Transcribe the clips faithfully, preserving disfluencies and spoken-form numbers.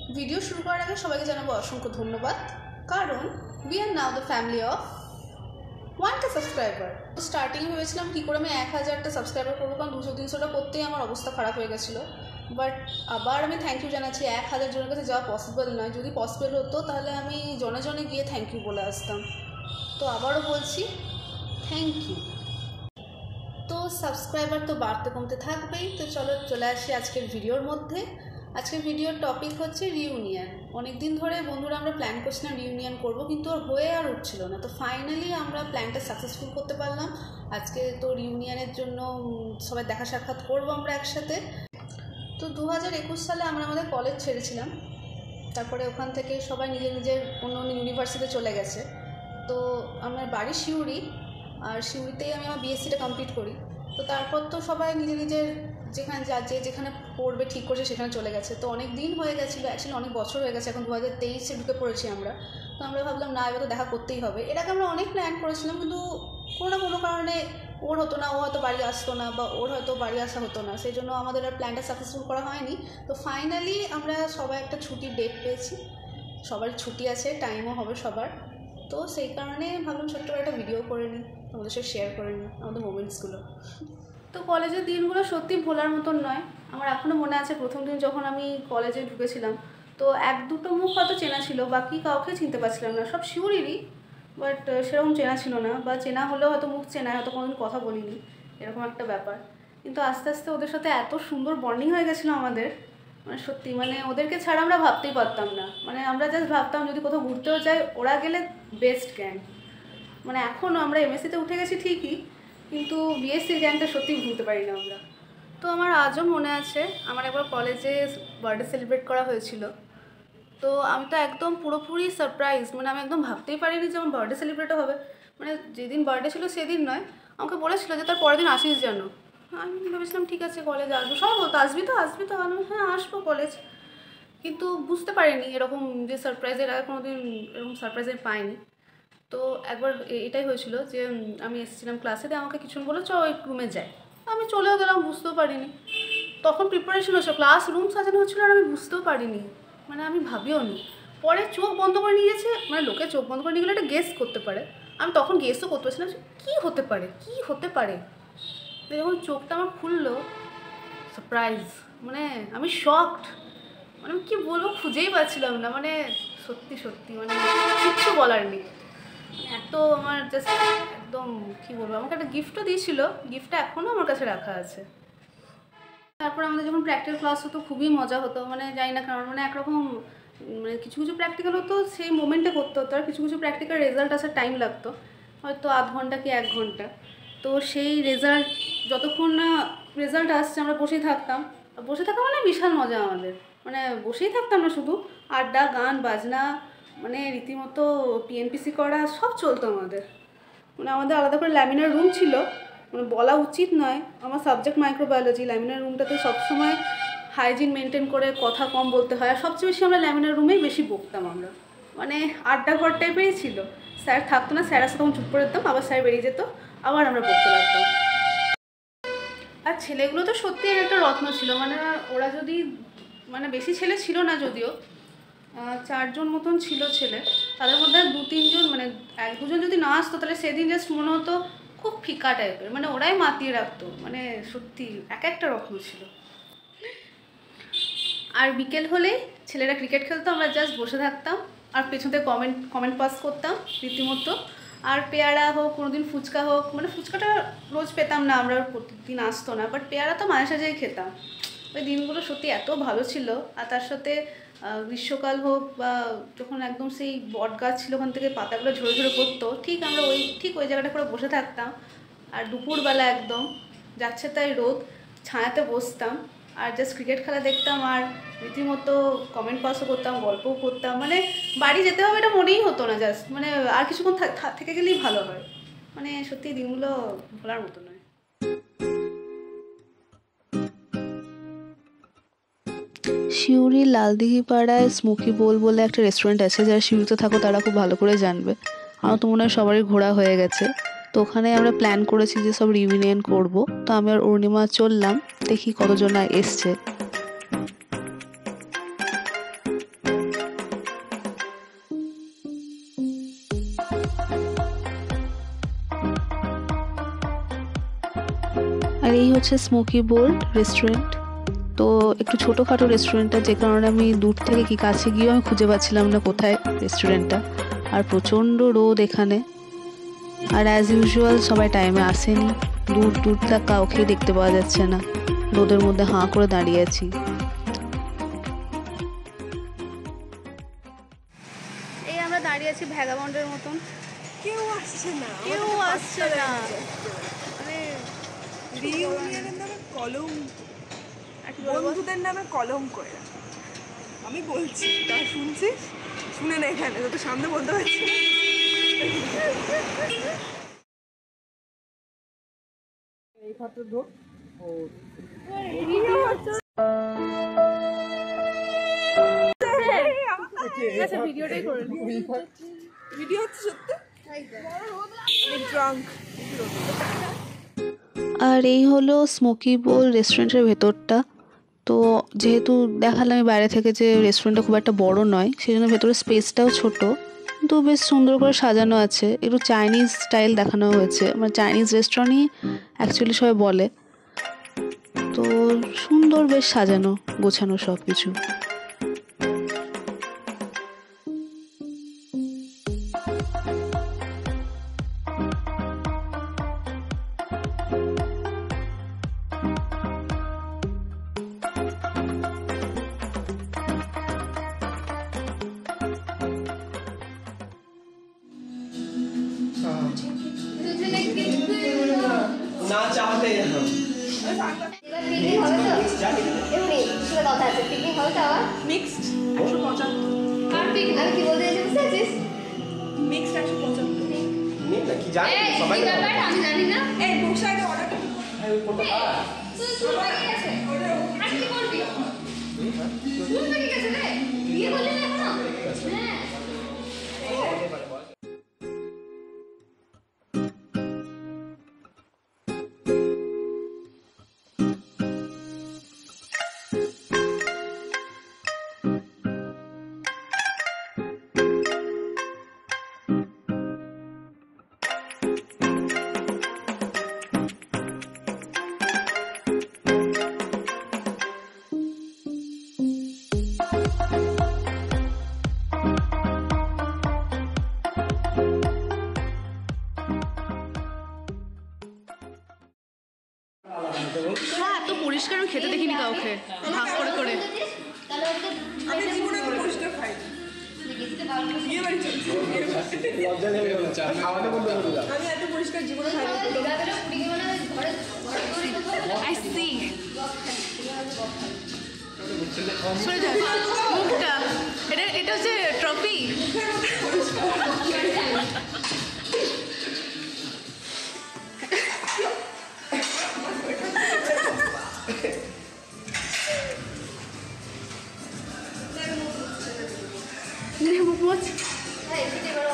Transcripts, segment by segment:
Video শুরু করার আগে সবাইকে জানাবো অসংখ্য ধন্যবাদ, কারণ we are now the family of ওয়ানটা সাবস্ক্রাইবার। তো স্টার্টিংয়ে ভেবেছিলাম কী করে আমি এক হাজারটা সাবস্ক্রাইবার করবো, কারণ দুশো তিনশোটা করতেই আমার অবস্থা খারাপ হয়ে গেছিলো। বাট আবার আমি থ্যাংক ইউ জানাচ্ছি, এক হাজার জনের কাছে যাওয়া পসিবল নয়। যদি পসিবল হতো তাহলে আমি জনে জনে গিয়ে থ্যাংক ইউ বলে আসতাম। তো আবারও বলছি থ্যাংক ইউ। তো সাবস্ক্রাইবার তো বাড়তে কমতে থাকবেই। তো চলো চলে আসি আজকের ভিডিওর মধ্যে। আজকের ভিডিওর টপিক হচ্ছে রিউনিয়ন। অনেক দিন ধরে বন্ধুরা আমরা প্ল্যান করছিলাম রিউনিয়ন করব, কিন্তু আর হয়ে আর উঠছিল না। তো ফাইনালি আমরা প্ল্যানটা সাকসেসফুল করতে পারলাম। আজকে তো রিউনিয়নের জন্য সবাই দেখা সাক্ষাৎ করবো আমরা একসাথে। তো দু হাজার একুশ সালে আমরা আমাদের কলেজ ছেড়েছিলাম, তারপরে ওখান থেকে সবাই নিজের নিজের অন্য অন্য ইউনিভার্সিটিতে চলে গেছে। তো আমার বাড়ি সিউড়ি, আর সিউড়িতেই আমি আমার বিএসসিটা কমপ্লিট করি। তো তারপর তো সবাই নিজের নিজের যেখানে যা যে যেখানে পড়বে ঠিক করছে সেখানে চলে গেছে। তো অনেক দিন হয়ে গেছিলো, অ্যাকচুয়ালি অনেক বছর হয়ে গেছে, এখন দু হাজার তেইশে ঢুকে পড়েছি আমরা। তো আমরা ভাবলাম না, এবার তো দেখা করতেই হবে। এর আগে আমরা অনেক প্ল্যান করেছিলাম, কিন্তু কোনো না কোনো কারণে ওর হতো না, ও হয়তো বাড়ি আসতো না, বা ওর হয়তো বাড়ি আসা হতো না, সেই জন্য আমাদের আর প্ল্যানটা সাকসেসফুল করা হয়নি। তো ফাইনালি আমরা সবাই একটা ছুটির ডেট পেয়েছি, সবার ছুটি আছে, টাইমও হবে সবার। তো সেই কারণে ভাবলাম ছোট্ট একটা ভিডিও করে নিই, আমাদের সাথে শেয়ার করে নিই আমাদের মোমেন্টসগুলো। তো কলেজের দিনগুলো সত্যি ভোলার মতন নয়। আমার এখনও মনে আছে প্রথম দিন যখন আমি কলেজে ঢুকেছিলাম, তো এক দুটো মুখ হয়তো চেনা ছিল, বাকি কাউকে চিনতে পারছিলাম না। সব শিউরিরই, বাট সেরকম চেনা ছিল না, বা চেনা হলেও হয়তো মুখ চেনা, হয়তো কোনোদিন কথা বলিনি, এরকম একটা ব্যাপার। কিন্তু আস্তে আস্তে ওদের সাথে এত সুন্দর বন্ডিং হয়ে গেছিলো আমাদের, মানে সত্যি, মানে ওদেরকে ছাড়া আমরা ভাবতেই পারতাম না। মানে আমরা জাস্ট ভাবতাম যদি কোথাও ঘুরতেও যাই ওরা গেলে বেস্ট গ্যাং। মানে এখনও আমরা এমএসসিতে উঠে গেছি ঠিকই, কিন্তু বিএসসির গ্যাংটা সত্যি ভুলতে পারি না আমরা। তো আমার আজও মনে আছে, আমার একবার কলেজে বার্থডে সেলিব্রেট করা হয়েছিল। তো আমি তো একদম পুরোপুরি সারপ্রাইজ, মানে আমি একদম ভাবতেই পারিনি যে আমার বার্থডে সেলিব্রেটও হবে। মানে যেদিন বার্থডে ছিল সেদিন নয়, আমাকে বলেছিল যে তার পরের দিন আসিস যেন। আমি ভেবেছিলাম ঠিক আছে কলেজ আসবো, সবাই বলতো আসবি তো আসবি তো, আমি হ্যাঁ আসবো কলেজ। কিন্তু বুঝতে পারিনি এরকম যে সারপ্রাইজের আগে কোনো দিন এরকম সারপ্রাইজ আমি পাইনি। তো একবার এটাই হয়েছিল যে আমি এসেছিলাম ক্লাসে, দিয়ে আমাকে কিছুক্ষণ বলে চ ওই রুমে যাই। আমি চলেও গেলাম, বুঝতেও পারিনি। তখন প্রিপারেশন হচ্ছে, ক্লাস রুম সাজানো হচ্ছিলো, আর আমি বুঝতেও পারিনি, মানে আমি ভাবিও নি। পরে চোখ বন্ধ করে নিয়ে গেছে, মানে লোকে চোখ বন্ধ করে নিয়ে গেলে একটা গেস করতে পারে, আমি তখন গেসও করতে পারছিলাম কী হতে পারে কী হতে পারে। যখন চোখটা আমার খুললো, সারপ্রাইজ, মানে আমি শকড, মানে আমি কী বলবো খুঁজেই পাচ্ছিলাম না। মানে সত্যি সত্যি মানে কিচ্ছু বলার নেই, এত আমার জাস্ট একদম কী বলবো। আমাকে একটা গিফটও দিয়েছিল, গিফটটা এখনও আমার কাছে রাখা আছে। তারপর আমাদের যখন প্র্যাকটিক্যাল ক্লাস হতো খুবই মজা হতো, মানে জানি না কারণ, মানে একরকম মানে কিছু কিছু প্র্যাকটিক্যাল হতো সেই মোমেন্টে করতে হতো, আর কিছু কিছু প্র্যাকটিক্যাল রেজাল্ট আসার টাইম লাগতো, হয়তো আধ ঘন্টা কি এক ঘন্টা। তো সেই রেজাল্ট যতক্ষণ না রেজাল্ট আসছে আমরা বসেই থাকতাম। বসে থাকা মানে বিশাল মজা আমাদের, মানে বসেই থাকতাম না, শুধু আড্ডা, গান বাজনা, মানে রীতিমতো পিএনপিসি করা সব চলতো আমাদের। মানে আমাদের আলাদা করে ল্যামিনার রুম ছিল, মানে বলা উচিত নয়, আমার সাবজেক্ট মাইক্রোবায়োলজি, ল্যামিনার রুমটাতে সবসময় হাইজিন মেনটেন করে কথা কম বলতে হয়, আর সবচেয়ে বেশি আমরা ল্যামিনার রুমেই বেশি বকতাম আমরা, মানে আড্ডা ঘর টাইপেরই ছিল। স্যার থাকতো না, স্যার আসে তখন চুপ করে দিতাম, আবার স্যার বেরিয়ে যেত, আবার আমরা বকতে লাগতাম। আর ছেলেগুলো তো সত্যি একটা রত্ন ছিল, মানে ওরা যদি, মানে বেশি ছেলে ছিল না যদিও, চারজন মতন ছিল ছেলে, তাদের মধ্যে দু তিনজন, মানে এক দুজন যদি না আসতো তাহলে সেদিন জাস্ট মনে হতো খুব ফিকা টাইপের, মানে ওরাই মাতিয়ে রাখতো, মানে সত্যি এক একটা রকম ছিল। আর বিকেল হলে ছেলেরা ক্রিকেট খেলতো, আমরা জাস্ট বসে থাকতাম আর পেছনতে কমেন্ট কমেন্ট পাস করতাম রীতিমতো। আর পেয়ারা হোক, কোনো দিন ফুচকা হোক, মানে ফুচকাটা রোজ পেতাম না, আমরা প্রতিদিন আসতো না, বাট পেয়ারা তো মাঝে সাঝেই খেতাম। ওই দিনগুলো সত্যি এত ভালো ছিল। আর তার সাথে গ্রীষ্মকাল হোক, বা যখন একদম সেই বট গাছ ছিল ওখান থেকে পাতাগুলো ঝরে ঝরে পড়তো, ঠিক আমরা ওই ঠিক ওই জায়গাটা করে বসে থাকতাম। আর দুপুরবেলা একদম যাচ্ছে তাই রোদ, ছায়াতে বসতাম আর জাস্ট ক্রিকেট খেলা দেখতাম, আর রীতিমতো কমেন্ট পাসও করতাম, গল্পও করতাম। মানে বাড়ি যেতে হবে এটা মনেই হতো না, জাস্ট মানে আর কিছুক্ষণ থেকে গেলেই ভালো হয়। মানে সত্যি দিনগুলো ভোলার মতো নয়। সিউড়ির লালদিঘি পাড়ায় স্মোকি বোল বলে একটা রেস্টুরেন্ট আছে, যারা সিউড়িতে থাকো তারা খুব ভালো করে জানবে। আমার তো মনে হয় সবারই ঘোরা হয়ে গেছে। তো ওখানে আমরা প্ল্যান করেছি যে সব রিউনিয়ন করব। তো আমি আর অরুণিমা চললাম, দেখি কতজন এসছে। এই হচ্ছে স্মোকি বোল রেস্টুরেন্ট। তো একটু ছোটোখাটো রেস্টুরেন্টটা, যে কারণে আমি দূর থেকে কি কাছে গিয়েও আমি খুঁজে পাচ্ছিলাম না কোথায় রেস্টুরেন্টটা। আর প্রচণ্ড রোদ এখানে, আর অ্যাজ ইউজুয়াল সবাই টাইমে আসেনি। দূর দূর তা কাউকেই দেখতে পাওয়া যাচ্ছে না, রোদের মধ্যে হাঁ করে দাঁড়িয়ে আছি। এই আমরা দাঁড়িয়ে আছি ভ্যাগাবন্ডের মতন, কেউ আসছে না, কেউ আসছে না। মানে রিইউনিয়নের নামে কলম, বন্ধুদের নামে কলম করে। আমি বলছি, তা শুনছিস? শুনে না, এখানে তো সামনে বলতে পারছি না। এই খাতে ঢোক। ও আচ্ছা, ভিডিওটাই করে নি। ভিডিও হচ্ছে সত্যি? ড্রাঙ্ক। আর এই হলো স্মোকি বোল রেস্টুরেন্টের ভেতরটা। তো যেহেতু দেখালাম আমি বাইরে থেকে যে রেস্টুরেন্টটা খুব একটা বড় নয়, সেই জন্য ভেতরের স্পেসটাও ছোট, কিন্তু বেশ সুন্দর করে সাজানো আছে। একটু চাইনিজ স্টাইল দেখানো হয়েছে, মানে চাইনিজ রেস্টুরেন্টই অ্যাকচুয়ালি সবাই বলে। তো সুন্দর বেশ সাজানো গোছানো সব কিছু। ना चाहते हैं हम पिकनिक হবে তো এমনি শুনে কথা আছে পিকনিক হবে তো আবার মিক্সড একশো পঁচাত্তর। আর পিকনিক আমি কি বলতে চাইছি বুঝতে পারছিস মিক্সড একশো পঁচাত্তর। नहीं ना कि जाने এই समय কি ব্যাপার আমি জানি না এই বুক সাইডে অর্ডার করতে है वो कौन था তুই শুরু হয়ে গেছে আর কি করবি শুরু হয়ে গেছে রে বিয়ে করলি না এখনো হ্যাঁ এত পরিষ্কার আমি খেতে দেখিনি কাউকে ভাগ করে করে। তাহলে ওকে আমি জীবনে তো পরিষ্কার খাই না। বিয়ে বাড়ি চলছে लज्जा नहीं होना चाहिए खाने को बोल दूंगा আমি এত পরিষ্কার জীবনে খাই না। দিদাদের কুড়ি মানে ঘরে ঘরে তৈরি করতে আই সি সরে যা মুখটা, এটা এটা হচ্ছে ট্রফি। মুখ মোচ হ্যাঁ এসে বড়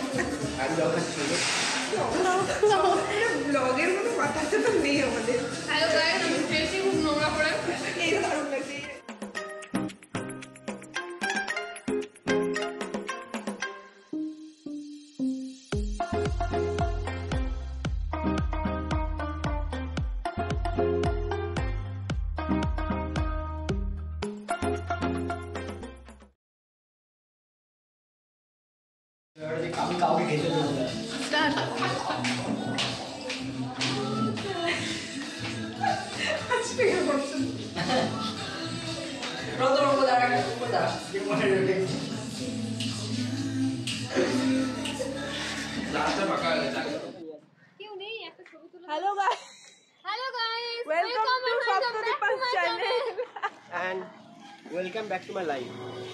ব্লগের কোনো কথা তো নেই আমাদের। হ্যালো গাইস আমি ফেসে খুব নোংরা করে এই দারুণ লাগছে। আমি কাউকে খেতে দেবো না স্টার্ট। কেউ নেই একটা ছবি তুলে hello guys, hello guys welcome to Saptadwipa channel and welcome back to my life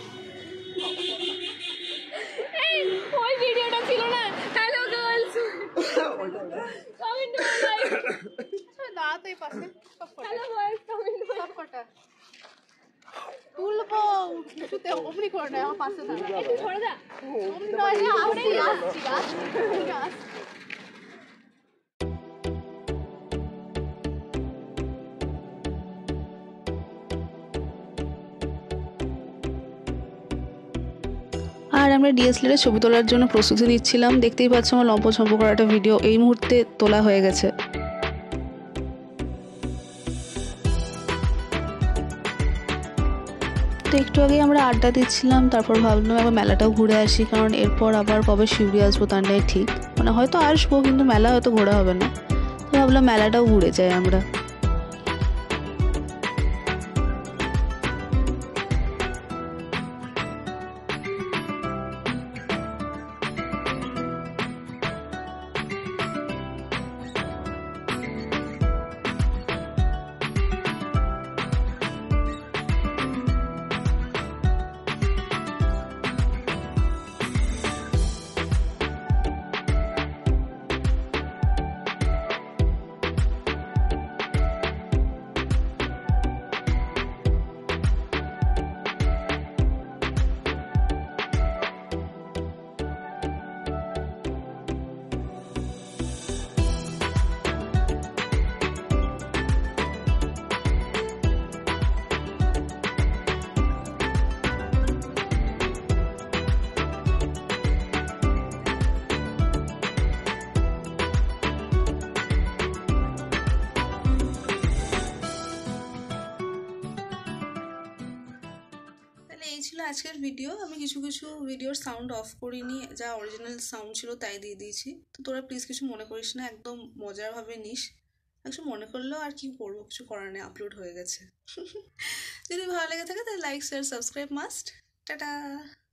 এই ওই ভিডিওটা ছিল না hello girls comment my like দাঁড়াতে এই পাশে সব কটা হ্যালো বয়েজ কমেন্ট মাই সব কটা তুলবো কিছুতে অমনি করে না, আমার পাশে দাঁড়া। একটু ছড়া দা অমনি নয়, আমি আসছি আসছি আসছি। আর আমরা ডিএসএলআর ছবি তোলার জন্য প্রস্তুতি নিচ্ছিলাম। দেখতেই পাচ্ছ আমার লম্প ছম্প করা একটা ভিডিও এই মুহূর্তে তোলা হয়ে গেছে। তো একটু আগে আমরা আড্ডা দিচ্ছিলাম, তারপর ভাবলাম একবার মেলাটাও ঘুরে আসি, কারণ এরপর আবার কবে শিউরি আসবো তার নেই ঠিক, মানে হয়তো আসবো কিন্তু মেলা হয়তো ঘোরা হবে না, তো ভাবলাম মেলাটাও ঘুরে যাই আমরা। এই ছিল আজকের ভিডিও। আমি কিছু কিছু ভিডিওর সাউন্ড অফ করিনি, যা অরিজিনাল সাউন্ড ছিল তাই দিয়ে দিয়েছি। তো তোরা প্লিজ কিছু মনে করিস না, একদম মজারভাবে নিস। কিছু মনে করলেও আর কি করবো, কিছু করার নেই, আপলোড হয়ে গেছে। যদি ভালো লেগে থাকে তাহলে like share subscribe must. Tata.